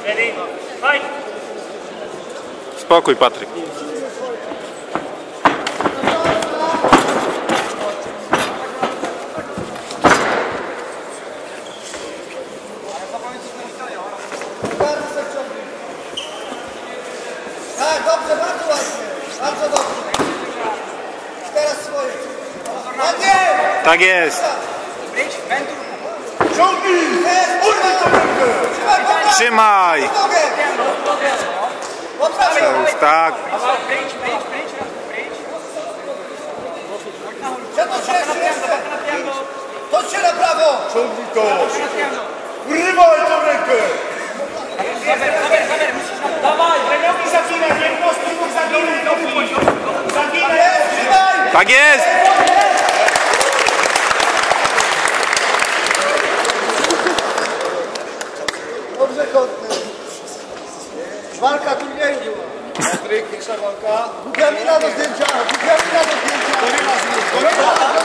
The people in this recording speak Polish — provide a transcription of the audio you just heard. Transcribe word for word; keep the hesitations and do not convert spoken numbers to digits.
Spokój, Patryk. Tak, dobrze, bardzo ładnie. Bardzo dobrze. Teraz swoje. Ładnie! Tak jest. Ciągnij! Trzymaj! Tak. Chodź się na prawo! Ciągnij to! Urywaj tą rękę! Dawaj, nogi zaginaj, nie prosty nóg zaginaj, nogi! Zaginaj! Tak jest! Dobrze, kątny. Walka turnieju. Patryk, pierwsza walka. Długa mina do zdjęcia, długa mina do zdjęcia.